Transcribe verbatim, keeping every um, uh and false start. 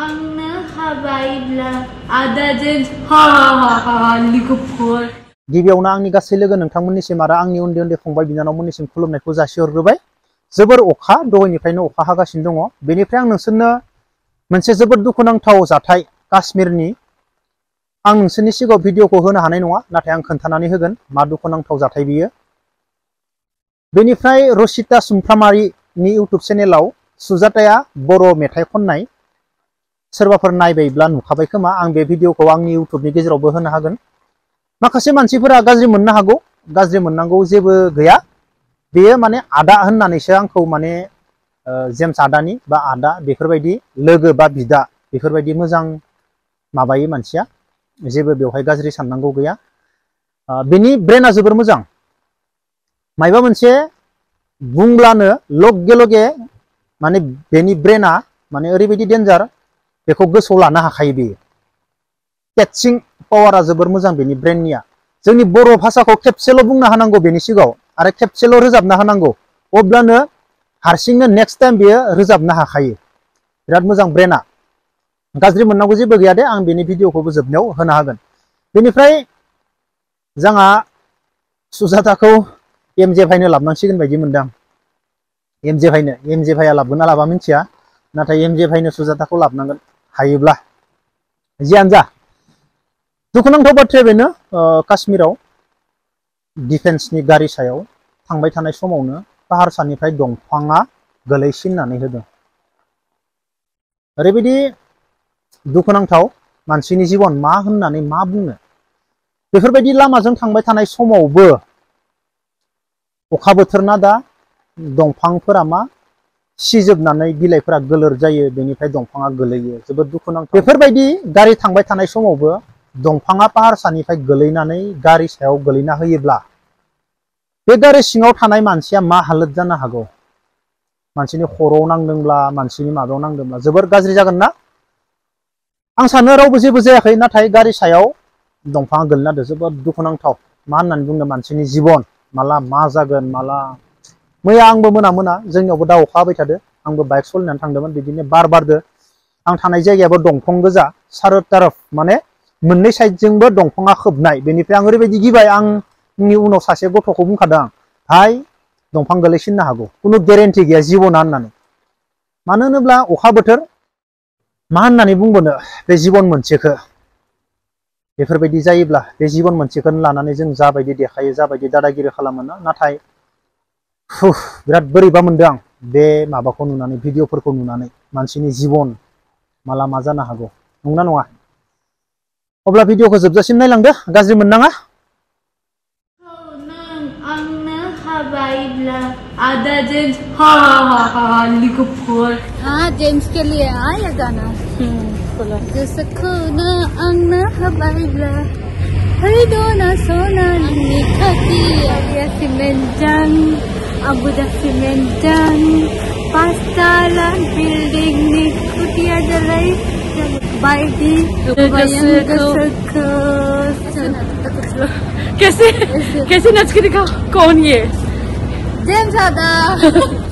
आंनो हाबायब्ला आदा जेम्स हा हा हा लोगोफोर गिबियावनो आंनि गासै लोगो नोंथांमोननिसिम आरो आंनि उन्दै उन्दै फंबाय बिनानावमोननिसिम खुलुमनायखौ जासिहरग्रोबाय। जोबोर अखा दहायनिफ्रायनो अखा हागासिनो दङ। बेनिफ्राय आं नोंसोरनो मोनसे जोबोद दुखुनांथाव जाथाय काश्मीरनि आं नोंसोरनि सिगाङाव भिडिअखौ होनो हानाय नङा, नाथाय आं खोन्थानानै होगोन मा दुखुनांथाव जाथाय बियो। बेनिफ्राय रसिता सुमफ्रामारिनि इउटुब चेनेलाव सुजाताया बर' मेथाइ खननाय सोरबाफोर नायबायब्ला नुखाबाय खोमा। आं बे भिडिअखौ आंनि इउटुबनि गेजेरावबो होनो हागोन। माखासे मानसिफोरा गाज्रि मोननो हागौ, गाज्रि मोननांगौ जेबो गैया। बेयो माने आदा होननानैसो आंखौ माने जेम्स आदानि बा आदा बेफोरबायदि लोगो बा बिदा बेफोरबायदि मोजां माबायो मानसिया, जेबो बेवहाय गाज्रि साननांगौ गैया। बेनि ब्रेना जोबोर मोजां, मायबा मोनसे बुंब्लानो लगे लगे माने बेनि ब्रेना माने ओरैबायदि डेन्जार, बेखौ गोसोआव लानो हाखायो बेयो। केटचिं पावारा जोबोर मोजां बेनि ब्रेननिया। जोंनि बर' भाषाखौ खेबसेल' बुंना होनांगौ बेनि सिगाङाव आरो खेबसेल' रोजाबना होनांगौ, अब्लानो हारसिंनो नेक्स्ट टाइम बेयो रोजाबनो हाखायो। बिराद मोजां ब्रेना, गाज्रि मोननांगौ जेबो गैया दे। आं बेनि भिडिअखौबो जोबनायाव होनो हागोन। बेनिफ्राय जोंहा सुजाताखौ एम जे भाइनो लाबोनांसिगोन बायदि मोनदों। एम जे भाइनो एम जे भाइया लाबोगोन ना लाबा मिथिया, नाथाय एम जे भाइनो सुजाताखौ लाबोनांगोन हायोब्ला। जियानो जा दुखुनांथाव बाथ्राया बेनो, काश्मीराव डिफेन्सनि गारि सायाव थांबाय थानाय समावनो पाहारसानिफ्राय दंफाङा गोलैसिननानै होदों। ओरैबायदि दुखुनांथाव, मानसिनि जिबन मा होननानै मा बुंनो। बेफोरबायदि लामाजों थांबाय थानाय समावबो अखा बोथोर ना दा, दंफांफोरा मा सिजोबनानै बिलाइफोरा गोलोर जायो, बेनिफ्राय दंफाङा गोलैयो। जोबोद दुखुनांथाव। बेफोरबायदि गारि थांबाय थानाय समावबो दंफाङा पाहारसानिफ्राय गोलैनानै गारि सायाव गोलैना होयोब्ला बे गारि सिङाव थानाय मानसिया मा हालोद जानो हागौ। मानसिनि खर'आव नांदोंब्ला, मानसिनि माबायाव नांदोंब्ला जोबोर गाज्रि जागोन ना। आं सानो रावबो जेबो जायाखै, नाथाय गारि सायाव दंफाङा गोलैना होदों। जोबोद दुखुनांथाव। मा होननानै बुंनो, मानसिनि जिबन माला मा जागोन माला। मैया आंबो मोना मोना जोंनियावबो दा अखा हाबाय थादो। आंबो बाइक सलायनानै थांदोंमोन, बिदिनो बार बारदो। आं थानाय जायगायाबो दंफां गोजा, सारो तारफ माने मोननै साइडजोंबो दंफाङा खोबनाय। बेनिफ्राय आं ओरैबायदि गिबाय, आंनि उनाव सासे गथ'खौ बुंखादों आं, हाय दंफां गोलैसिननो हागौ, खुनु गेरेन्टि गैया जिबना होननानै। मानो होनोब्ला अखा बोथोर, मा होननानै बुंबावनो बे जिबन मोनसेखौ। बेफोरबायदि जायोब्ला बे जिबन मोनसेखौनो लानानै जों जाबायदि देखायो, जाबायदि दादागिरि खालामो ना, नाथाय बिराद बोरैबा मोनदों आं बे माबाखौ नुनानै, भिडिअफोरखौ नुनानै। मानसिनि जिबन माला मा जानो हागौ, नंगौना नङा? अब्ला भिडिअखौ जोबजासिम नायलांदो, गाज्रि मोननाङा। नों आंनो हाबायब्ला आदा जेम्स हा हा हा लोगोफोर। हाँ जेम्स के लिए हाँ ये गाना गोसोखौ नों आंनो हाबायब्ला हैदोना सनानि खाथिया सिमेन्टजों आबुदा सिमेन्टजों पाँचतला बिल्डिंनि खुटिया जालाय बायदि गोसोखौ। कैसे कैसे नच के दिखाओ, कौन ये? जेम्स आदा।